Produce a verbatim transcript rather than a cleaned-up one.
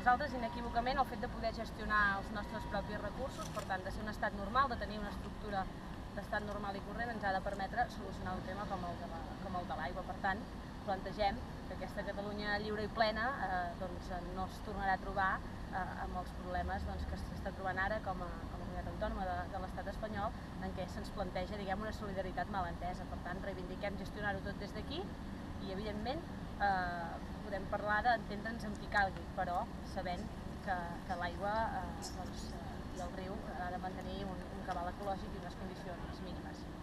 nosaltres, inequívocament, el fet de poder gestionar els nostres propis recursos, per tant, de ser un estat normal, de tenir una estructura d'estat normal i corrent, ens ha de permetre solucionar un tema com el de la, com el de l'aigua. Per tant, plantegem que aquesta Catalunya lliure i plena eh, doncs, no es tornarà a trobar eh, amb els problemes doncs, que s'està trobant ara com a, com a comunitat autònoma de, de l'estat espanyol, en què se'ns planteja, diguem, una solidaritat mal entesa. Per tant, reivindiquem gestionar-ho tot des d'aquí i, evidentment, eh, podem parlar d'entendre'ns amb qui calgui, però sabent que, que l'aigua eh, doncs, eh, i el riu ha de mantenir un, un cabal ecològic i unes condicions mínimes.